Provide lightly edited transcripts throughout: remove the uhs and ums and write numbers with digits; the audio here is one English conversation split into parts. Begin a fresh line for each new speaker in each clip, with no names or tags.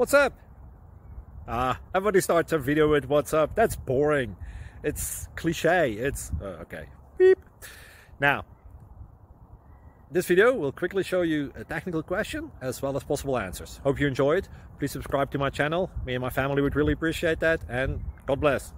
What's up? Everybody starts a video with what's up. That's boring. It's cliche. It's okay. Beep. Now, this video will quickly show you a technical question as well as possible answers. Hope you enjoy it. Please subscribe to my channel. Me and my family would really appreciate that, and God bless.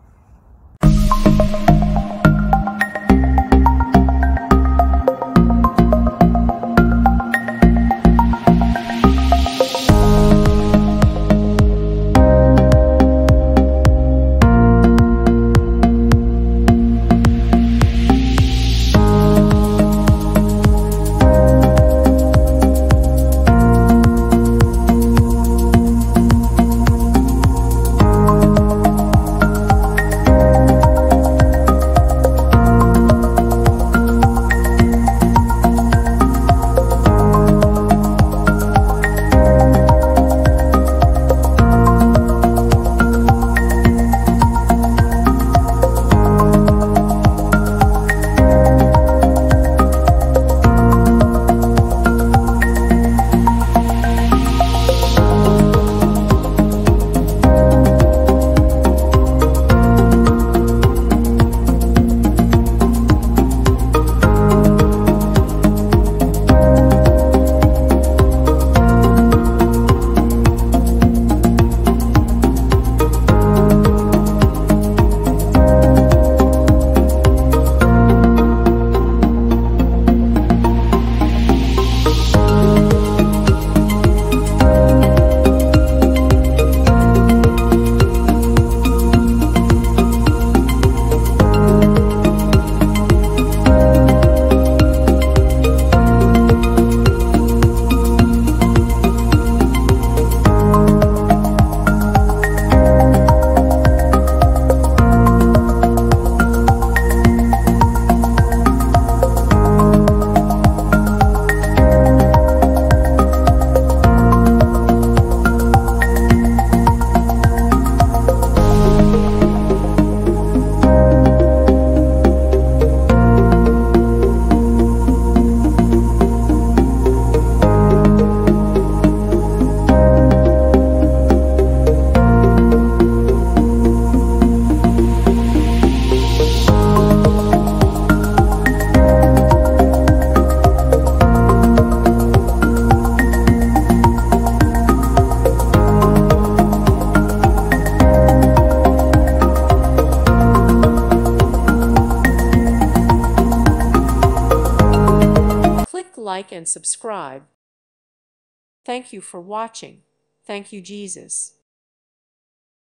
Like and subscribe. Thank you for watching. Thank you, Jesus.